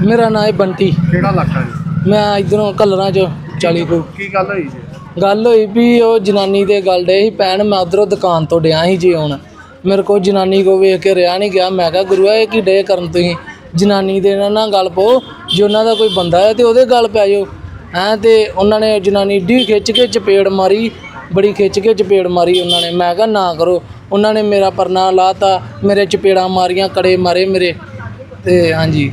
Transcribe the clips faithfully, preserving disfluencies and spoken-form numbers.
मेरा नाम है बंटी। ਕਿਹੜਾ ਇਲਾਕਾ ਜੀ? मैं इधरों कलर चो चाली को ਕੀ ਗੱਲ ਹੋਈ ਜੀ? गल हुई भी वो जनानी दे गल डे ही पैन। मैं उधरों दुकान तो डिया ही जी आउण। मेरे को जनानी को वेख के रहा नहीं गया। मैं कहा गुरुआ ये की डे करन तुसीं जनानी दे ना गल पो, जे उन्हां दा कोई बंदा है तो उहदे गल पै जाओ हैं। तो उन्होंने जनानी डी खिच के चपेड़ मारी, बड़ी खिच के चपेड़ मारी उन्होंने। मैं कहा ना करो। उन्होंने मेरा परना लाता, मेरे चपेड़ा मारियां, कड़े मारे मेरे। तो हाँ जी।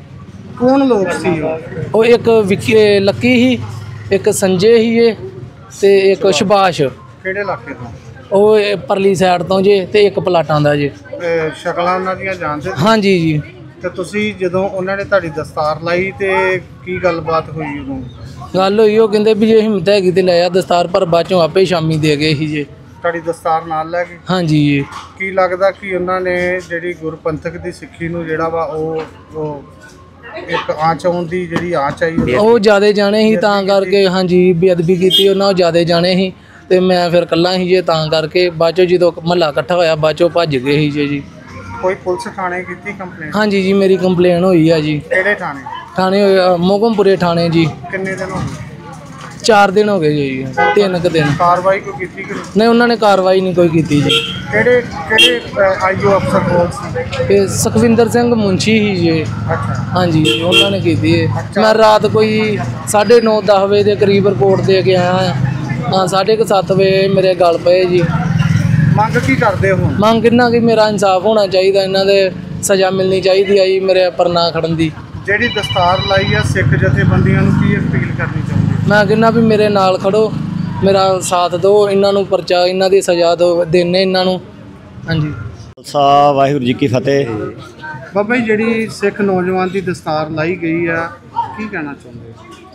कौन लोग सी वो एक विकी लक्की ही, एक संजय ही है, तो एक सुभाष। ਕਿਹੜੇ ਇਲਾਕੇ ਤੋਂ? ਉਹ ਪਰਲੀ ਸਾਈਡ ਤੋਂ ਜੇ ਤੇ ਇੱਕ ਪਲਾਟਾਂ ਦਾ ਜੇ। ਸ਼ਕਲਾਂ ਉਹਨਾਂ ਦੀਆਂ ਜਾਣਦੇ? ਹਾਂ ਜੀ ਜੀ। ਤੇ ਤੁਸੀਂ ਜਦੋਂ ਉਹਨਾਂ ਨੇ ਤੁਹਾਡੀ ਦਸਤਾਰ ਲਾਈ ਤੇ ਕੀ ਗੱਲਬਾਤ ਹੋਈ ਉਦੋਂ? ਗੱਲ ਹੋਈ ਉਹ ਕਹਿੰਦੇ ਵੀ ਜੇ ਹਿੰਮਤ ਹੈਗੀ ਤੇ ਲੈ ਆ ਦਸਤਾਰ, ਪਰ ਬਾਅਦ ਚੋਂ ਆਪੇ ਸ਼ਾਮੀ ਦੇ ਗਏ ਸੀ ਜੇ। ਤੁਹਾਡੀ ਦਸਤਾਰ ਨਾਲ ਲੈ ਗਏ? ਹਾਂ ਜੀ ਜੀ। ਕੀ ਲੱਗਦਾ ਕਿ ਉਹਨਾਂ ਨੇ ਜਿਹੜੀ ਗੁਰਪੰਥਕ ਦੀ ਸਿੱਖੀ ਨੂੰ ਜਿਹੜਾ ਵਾ ਉਹ ਉਹ ਇੱਕ ਆਂਚ ਆਉਣ ਦੀ ਜਿਹੜੀ ਆਂਚ ਆਈ ਉਹ ਜ਼ਿਆਦਾ ਜਾਣੇ ਸੀ ਤਾਂ ਕਰਕੇ। ਹਾਂਜੀ ਬੇਅਦਬੀ ਕੀਤੀ ਉਹਨਾਂ, ਉਹ ਜ਼ਿਆਦਾ ਜਾਣੇ ਸੀ ਤੇ ਮੈਂ ਫਿਰ ਇਕੱਲਾ ਸੀ ਜੇ, ਤਾਂ ਕਰਕੇ ਬਾਅਦ ਚੋਂ ਜਦੋਂ ਮਹੱਲਾ ਇਕੱਠਾ ਹੋਇਆ ਬਾਅਦ ਚੋਂ ਭੱਜ ਗਏ ਸੀ ਜੇ ਜੀ। ਕੋਈ ਪੁਲਿਸ ਥਾਣੇ ਕੀਤੀ ਕੰਪਲੇਂਟ? ਹਾਂਜੀ ਜੀ ਮੇਰੀ ਕੰਪਲੇਨ ਹੋਈ ਆ ਜੀ। ਕਿਹੜੇ ਥਾਣੇ? ਥਾਣੇ ਮੋਗਮਪੁਰੇ ਥਾਣੇ ਜੀ। ਕਿੰਨੇ ਦਿਨ ਹੋ ਗਏ? ਚਾਰ ਦਿਨ ਹੋ ਗਏ ਜੀ, ਤਿੰਨ ਕੁ ਦਿਨ। ਕਾਰਵਾਈ ਕੋਈ ਕੀਤੀ ਕਿ ਨਹੀਂ? ਉਹਨਾਂ ਨੇ ਕਾਰਵਾਈ ਨਹੀਂ ਕੋਈ ਕੀਤੀ ਜੀ। ਕਿਹੜੇ ਕਿਹੜੇ ਆਈਓ ਅਫਸਰ ਕੋਲ ਸੀ? ਇਹ ਸੁਖਵਿੰਦਰ ਸਿੰਘ ਮੁੰਸ਼ੀ ਹੀ ਜੀ। ਅੱਛਾ ਹਾਂਜੀ ਉਹਨਾਂ ਨੇ ਕੀਤੀ ਹੈ। ਮੈਂ ਰਾਤ ਕੋਈ ਸਾਢੇ ਨੌ ਦਸ ਵਜੇ ਦੇ ਕਰੀਬ ਰਿਪੋਰਟ ਦੇ ਕੇ ਆਇਆ ਹਾਂ। ਸਾਢੇ ਕੁ ਸੱਤ ਵਜੇ ਮੇਰੇ ਗਲ ਪਏ ਜੀ। ਮੰਗ ਕੀ ਕਰਦੇ ਹੋ? ਮੰਗ ਕਿੰਨਾ ਕਿ ਮੇਰਾ ਇਨਸਾਫ ਹੋਣਾ ਚਾਹੀਦਾ, ਇਹਨਾਂ ਦੇ ਸਜ਼ਾ ਮਿਲਣੀ ਚਾਹੀਦੀ ਆ ਜੀ ਮੇਰੇ ਪਰਨਾ ਖੜਨ ਦੀ। ਜਿਹੜੀ ਦਸਤਾਰ ਲਾਈ ਆ ਸਿੱਖ ਜਥੇਬੰਦੀਆਂ ਨੂੰ ਕੀ ਅਪੀਲ ਕਰਨੀ ਚਾਹੁੰਦੇ? ਮੈਂ ਕਹਿੰਦਾ ਵੀ ਮੇਰੇ ਨਾਲ ਖੜੋ, ਮੇਰਾ ਸਾਥ ਦਿਓ, ਇਹਨਾਂ ਨੂੰ ਪਰਚਾ, ਇਹਨਾਂ ਦੀ ਸਜ਼ਾ ਦਿਓ, ਦੇਣੇ ਇਹਨਾਂ ਨੂੰ। ਹਾਂਜੀ ਖਾਲਸਾ ਵਾਹਿਗੁਰੂ ਜੀ ਕੀ ਫਤਿਹ। ਬਾਬਾ ਜੀ ਜਿਹੜੀ ਸਿੱਖ ਨੌਜਵਾਨ ਦੀ ਦਸਤਾਰ ਲਾਈ ਗਈ ਆ, ਕੀ ਕਹਿਣਾ ਚਾਹੁੰਦੇ?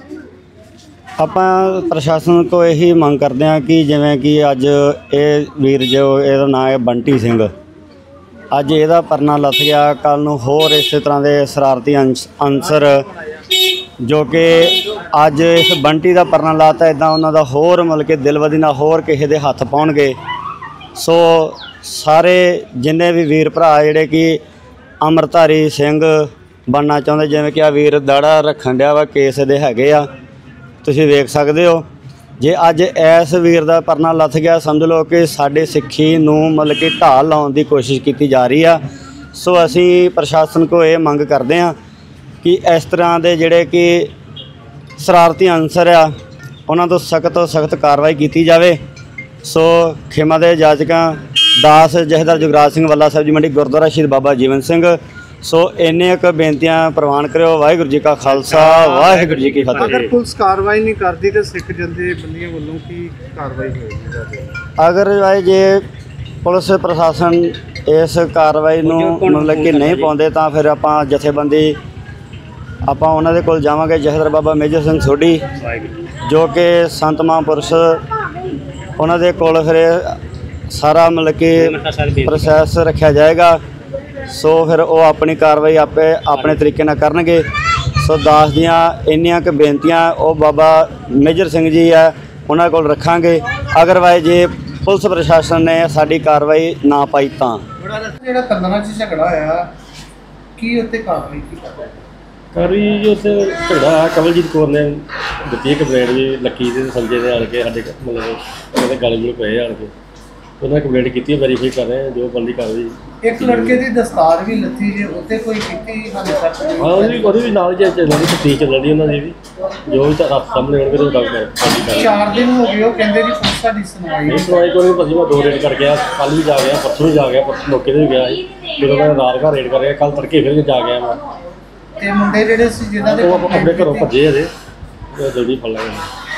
ਆਪਾਂ ਪ੍ਰਸ਼ਾਸਨ ਤੋਂ ਇਹੀ ਮੰਗ ਕਰਦੇ ਹਾਂ ਕਿ ਜਿਵੇਂ ਕਿ ਅੱਜ ਇਹ ਵੀਰ ਜੋ ਇਹਦਾ ਨਾਮ ਹੈ ਬੰਟੀ ਸਿੰਘ, ਅੱਜ ਇਹਦਾ ਪਰਨਾ ਲੱਥ ਗਿਆ, ਕੱਲ੍ਹ ਨੂੰ ਹੋਰ ਇਸੇ ਤਰ੍ਹਾਂ ਦੇ ਸ਼ਰਾਰਤੀ ਅੰਸ ਅਨਸਰ ਜੋ ਕਿ ਅੱਜ ਇਸ ਬੰਟੀ ਦਾ ਪਰਨਾ ਲਾਤਾ, ਇੱਦਾਂ ਉਹਨਾਂ ਦਾ ਹੋਰ ਮਤਲਬ ਕਿ ਦਿਲਵਦੀ ਨਾਲ ਹੋਰ ਕਿਸੇ ਦੇ ਹੱਥ ਪਾਉਣਗੇ। ਸੋ ਸਾਰੇ ਜਿੰਨੇ ਵੀ ਵੀਰ ਭਰਾ ਜਿਹੜੇ ਕਿ ਅੰਮ੍ਰਿਤਧਾਰੀ ਸਿੰਘ ਬਣਨਾ ਚਾਹੁੰਦੇ, ਜਿਵੇਂ ਕਿ ਆ ਵੀਰ ਦਾੜਾ ਰੱਖਣ ਡਿਆ ਵਾ, ਕੇਸ ਦੇ ਹੈਗੇ ਆ, ਤੁਸੀਂ ਵੇਖ ਸਕਦੇ ਹੋ। ਜੇ ਅੱਜ ਇਸ ਵੀਰ ਦਾ ਪਰਨਾ ਲੱਥ ਗਿਆ, ਸਮਝ ਲਓ ਕਿ ਸਾਡੇ ਸਿੱਖੀ ਨੂੰ ਮਤਲਬ ਕਿ ਢਾਲ ਲਾਉਣ ਦੀ ਕੋਸ਼ਿਸ਼ ਕੀਤੀ ਜਾ ਰਹੀ ਆ। ਸੋ ਅਸੀਂ ਪ੍ਰਸ਼ਾਸਨ ਕੋਲ ਇਹ ਮੰਗ ਕਰਦੇ ਹਾਂ ਕਿ ਇਸ ਤਰ੍ਹਾਂ ਦੇ ਜਿਹੜੇ ਕਿ ਸ਼ਰਾਰਤੀ ਅਨਸਰ ਆ ਉਹਨਾਂ ਤੋਂ ਸਖਤ ਤੋਂ ਸਖਤ ਕਾਰਵਾਈ ਕੀਤੀ ਜਾਵੇ। ਸੋ ਖਿਮਾ ਦੇ ਜਾਜਕਾਂ ਦਾਸ ਜਥੇਦਾਰ ਜੁਗਰਾਜ ਸਿੰਘ ਵੱਲਾ ਸਾਹਿਬ ਜੀ ਮੰਡੀ ਗੁਰਦੁਆਰਾ ਸ਼ਹੀਦ ਬਾਬਾ ਜੀਵਨ ਸਿੰਘ। ਸੋ ਇੰਨੇ ਕੁ ਬੇਨਤੀਆਂ ਪ੍ਰਵਾਨ ਕਰਿਓ। ਵਾਹਿਗੁਰੂ ਜੀ ਕਾ ਖਾਲਸਾ, ਵਾਹਿਗੁਰੂ ਜੀ ਕੀ ਫਤਿਹ। ਅਗਰ ਪੁਲਿਸ ਕਾਰਵਾਈ ਨਹੀਂ ਕਰਦੀ ਤਾਂ ਸਿੱਖ ਜਥੇਬੰਦੀਆਂ ਵੱਲੋਂ ਕੀ ਕਾਰਵਾਈ ਹੋਏਗੀ? ਅਗਰ ਜੇ ਪੁਲਿਸ ਪ੍ਰਸ਼ਾਸਨ ਇਸ ਕਾਰਵਾਈ ਨੂੰ ਮਤਲਬ ਕਿ ਨਹੀਂ ਪਾਉਂਦੇ ਤਾਂ ਫਿਰ ਆਪਾਂ ਜਥੇਬੰਦੀ ਆਪਾਂ ਉਹਨਾਂ ਦੇ ਕੋਲ ਜਾਵਾਂਗੇ। ਜਥੇਦਾਰ ਬਾਬਾ ਮੇਜਰ ਸਿੰਘ ਸੋਢੀ ਜੋ ਕਿ ਸੰਤ ਮਹਾਂਪੁਰਸ਼, ਉਹਨਾਂ ਦੇ ਕੋਲ ਫਿਰ ਸਾਰਾ ਮਤਲਬ ਕਿ ਪ੍ਰੋਸੈਸ ਰੱਖਿਆ ਜਾਏਗਾ। ਸੋ ਫਿਰ ਉਹ ਆਪਣੀ ਕਾਰਵਾਈ ਆਪੇ ਆਪਣੇ ਤਰੀਕੇ ਨਾਲ ਕਰਨਗੇ। ਸੋ ਦਾਸ ਦੀਆਂ ਇੰਨੀਆਂ ਕੁ ਬੇਨਤੀਆਂ ਉਹ ਬਾਬਾ ਮੇਜਰ ਸਿੰਘ ਜੀ ਆ ਉਹਨਾਂ ਕੋਲ ਰੱਖਾਂਗੇ। ਅਗਰਵਾਈਜ਼ ਜੇ ਪੁਲਿਸ ਪ੍ਰਸ਼ਾਸਨ ਨੇ ਸਾਡੀ ਕਾਰਵਾਈ ਨਾ ਪਾਈ ਤਾਂ ਜਿਹੜਾ ਕੰਦਨਾ 'ਚ ਝਗੜਾ ਹੋਇਆ, ਕੀ ਉੱਤੇ ਕਾਰਵਾਈ ਕੀ ਕਰਦੇ? ਕਾਰਵਾਈ ਜੀ ਉੱਥੇ ਝਗੜਾ ਕਮਲਜੀਤ ਕੌਰ ਨੇ ਦਿੱਤੀ ਕੰਪਲੇਂਟ ਜੀ, ਲੱਕੀ ਦੇ ਸੰਜੇ ਦੇ ਆਣ ਕੇ ਸਾਡੇ ਮਤਲਬ ਉਹਦੇ ਗਲ ਗੁਲ ਪਏ ਆਣ ਕੇ ਉਹਨਾਂ ਕੰਪਲੇਂਟ ਕੀਤੀ, ਵੈਰੀਫਾਈ ਕਰ ਰਹੇ ਹਾਂ ਜੋ ਬੰਦੀ ਕਾਰਵਾਈ। ਇੱਕ ਲੜਕੇ ਦੀ ਦਸਤਾਰ ਵੀ ਲੱਥੀ ਜੇ, ਉੱਤੇ ਕੋਈ ਕੀਤੀ ਹਾਲੇ ਤੱਕ? ਹਾਂ ਉਹਦੀ ਉਹਦੀ ਵੀ ਨਾਲ ਜੇ ਚੱਲਣ ਦੀ ਤਫਤੀਸ਼ ਚੱਲਣ ਦੀ ਉਹਨਾਂ ਦੀ ਵੀ, ਜੋ ਵੀ ਤਾਂ ਰੱਬ ਸਾਹਮਣੇ ਆਉਣਗੇ ਉਹ ਡਾਕਟਰ। ਚਾਰ ਦਿਨ ਹੋ ਗਏ ਉਹ ਕਹਿੰਦੇ ਜੀ ਪੁਲਿਸ ਸਾਡੀ ਸੁਣਵਾਈ ਨਹੀਂ ਸੁਣਵਾਈ ਕੋਈ ਨਹੀਂ। ਭਾਜੀ ਮੈਂ ਦੋ ਰੇਡ ਕਰ ਗਿਆ, ਕੱਲ੍ਹ ਵੀ ਜਾ ਗਿਆ, ਪਰਸੋਂ ਵੀ ਜਾ ਗਿਆ, ਪਰਸੋਂ ਮੌਕੇ 'ਤੇ ਵੀ ਗਿਆ ਸੀ ਜਦੋਂ ਮੈਂ ਰਾਤ ਘਰ ਰੇਡ ਕਰ ਰਿਹਾ, ਕੱਲ੍ਹ ਤੜਕੇ ਫਿਰ ਜਾ ਗਿਆ ਮੈਂ। ਤੇ ਮੁੰਡੇ ਜਿਹੜੇ ਸੀ ਜਿਨ੍ਹਾਂ ਦੇ ਉਹ ਆਪਣੇ ਘਰੋਂ ਭੱਜੇ ਅਜੇ, ਜਲਦੀ ਫੜ ਲਾਂਗੇ।